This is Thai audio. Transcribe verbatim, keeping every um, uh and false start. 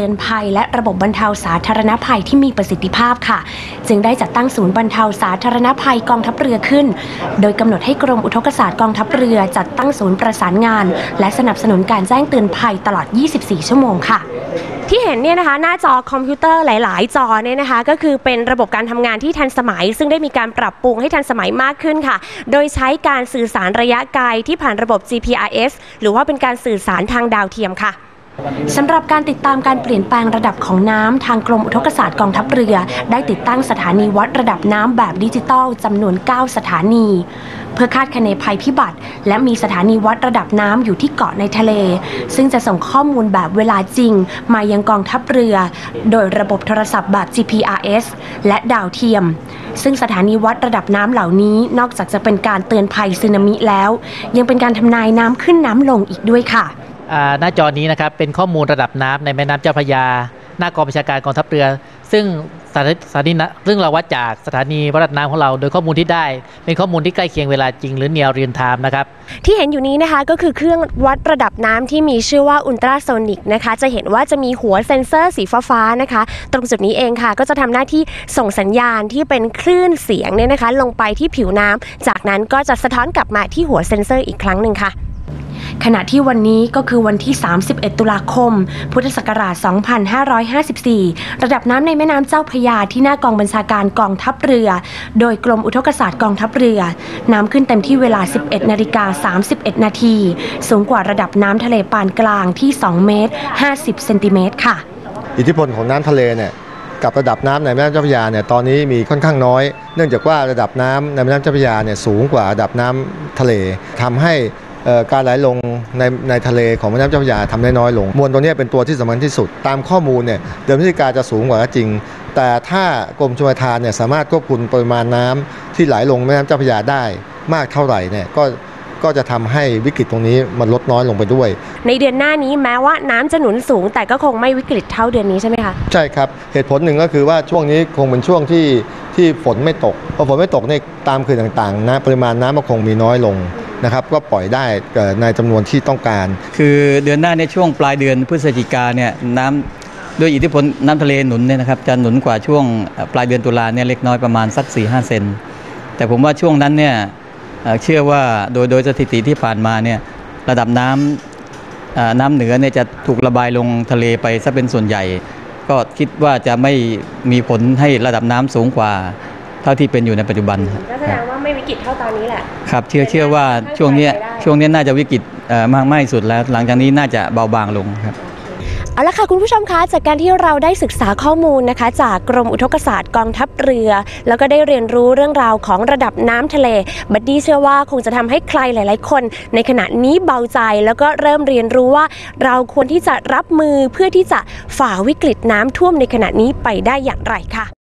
ตือนภัยและระบบบรรเทาสาธารณภัยที่มีประสิทธิภาพค่ะจึงได้จัดตั้งศูนย์บรรเทาสาธารณภัยกองทัพเรือขึ้นโดยกำหนดให้กรมอุทกศาสตร์กองทัพเรือจัดตั้งศูนย์ประสานงานและสนับสนุนการแจ้งเตือนภัยตลอดยี่สิบสี่ชั่วโมงค่ะที่เห็นเนี่ยนะคะหน้าจอคอมพิวเตอร์หลายๆจอเนี่ยนะคะก็คือเป็นระบบการทำงานที่ทันสมัยซึ่งได้มีการปรับปรุงให้ทันสมัยมากขึ้นค่ะโดยใช้การสื่อสารระยะไกลที่ผ่านระบบ จี พี อาร์ เอส หรือว่าเป็นการสื่อสารทางดาวเทียมค่ะสำหรับการติดตามการเปลี่ยนแปลงระดับของน้ำทางกรมอุทกศาสตร์กองทัพเรือได้ติดตั้งสถานีวัดระดับน้ำแบบดิจิตอลจำนวนเก้าสถานีเพื่อคาดคะเนภัยพิบัติและมีสถานีวัดระดับน้ำอยู่ที่เกาะในทะเลซึ่งจะส่งข้อมูลแบบเวลาจริงมายังกองทัพเรือโดยระบบโทรศัพท์แบบ จี พี อาร์ เอส และดาวเทียมซึ่งสถานีวัดระดับน้ำเหล่านี้นอกจากจะเป็นการเตือนภัยสึนามิแล้วยังเป็นการทำนายน้ำขึ้นน้ำลงอีกด้วยค่ะหน้าจอนี้นะครับเป็นข้อมูลระดับน้ำในแม่น้ำเจ้าพระยาหน้ากองบัญชาการกองทัพเรือซึ่งสถานีซึ่งเราวัดจากสถานีวัดระดับน้ำของเราโดยข้อมูลที่ได้เป็นข้อมูลที่ใกล้เคียงเวลาจริงหรือ Near Real Time นะครับที่เห็นอยู่นี้นะคะก็คือเครื่องวัดระดับน้ำที่มีชื่อว่าอุลตราโซนิกนะคะจะเห็นว่าจะมีหัวเซ็นเซอร์สีฟ้าๆนะคะตรงจุดนี้เองค่ะก็จะทำหน้าที่ส่งสัญญาณที่เป็นคลื่นเสียงเนี่ยนะคะลงไปที่ผิวน้ำจากนั้นก็จะสะท้อนกลับมาที่หัวเซ็นเซอร์อีกครั้งหนึ่งค่ะขณะที่วันนี้ก็คือวันที่สามสิบเอ็ดตุลาคมพุทธศักราชสองพันห้าร้อยห้าสิบสี่ระดับน้ำในแม่น้ำเจ้าพระยาที่หน้ากองบัญชาการกองทัพเรือโดยกรมอุทกศาสตร์กองทัพเรือน้ำขึ้นเต็มที่เวลา สิบเอ็ดนาฬิกาสามสิบเอ็ดนาทีสูงกว่าระดับน้ำทะเลปานกลางที่สองเมตรห้าสิบเซนติเมตรค่ะอิทธิพลของน้ำทะเลเนี่ยกับระดับน้ำในแม่น้ำเจ้าพระยาเนี่ยตอนนี้มีค่อนข้างน้อยเนื่องจากว่าระดับน้ำในแม่น้ำเจ้าพระยาเนี่ยสูงกว่าระดับน้ำทะเลทำให้การไหลลงในในทะเลของแม่น้ำเจ้าพระยาทำได้น้อยลงมวลตัวนี้เป็นตัวที่สำคัญที่สุดตามข้อมูลเนี่ยเดิมพฤติการจะสูงกว่าจริงแต่ถ้ากรมชลประทานเนี่ยสามารถควบคุมปริมาณน้ำที่ไหลลงแม่น้ำเจ้าพระยาได้มากเท่าไหร่เนี่ยก็ก็จะทำให้วิกฤตตรงนี้มันลดน้อยลงไปด้วยในเดือนหน้านี้แม้ว่าน้ำจะหนุนสูงแต่ก็คงไม่วิกฤตเท่าเดือนนี้ใช่ไหมคะใช่ครับเหตุผลหนึ่งก็คือว่าช่วงนี้คงเป็นช่วงที่ที่ฝนไม่ตกพอฝนไม่ตกในตามเขื่อนต่างๆนะปริมาณน้ำมันคงมีน้อยลงนะครับก็ปล่อยได้ในจำนวนที่ต้องการคือเดือนหน้าในช่วงปลายเดือนพฤศจิกาเนี่ยน้ำด้วยอิทธิพลน้ำทะเลหนุนเนี่ยนะครับจะหนุนกว่าช่วงปลายเดือนตุลาเนี่ยเล็กน้อยประมาณสัก สี่ถึงห้า เซนแต่ผมว่าช่วงนั้นเนี่ยเชื่อว่าโดยโดยสถิติที่ผ่านมาเนี่ยระดับน้ำน้ำเหนือเนี่ยจะถูกระบายลงทะเลไปซะเป็นส่วนใหญ่ก็คิดว่าจะไม่มีผลให้ระดับน้ำสูงกว่าเท่าที่เป็นอยู่ในปัจจุบันก็แสดงว่าไม่วิกฤตเท่าตอนนี้แหละครับเชื่อเชื่อว่าช่วงนี้ช่วงนี้น่าจะวิกฤตมากมากสุดแล้วหลังจากนี้น่าจะเบาบางลงครับเอาละค่ะคุณผู้ชมคะจากการที่เราได้ศึกษาข้อมูลนะคะจากกรมอุทกศาสตร์กองทัพเรือแล้วก็ได้เรียนรู้เรื่องราวของระดับน้ำทะเลบัดดี้เชื่อว่าคงจะทำให้ใครหลายๆคนในขณะนี้เบาใจแล้วก็เริ่มเรียนรู้ว่าเราควรที่จะรับมือเพื่อที่จะฝ่าวิกฤตน้ำท่วมในขณะนี้ไปได้อย่างไรค่ะ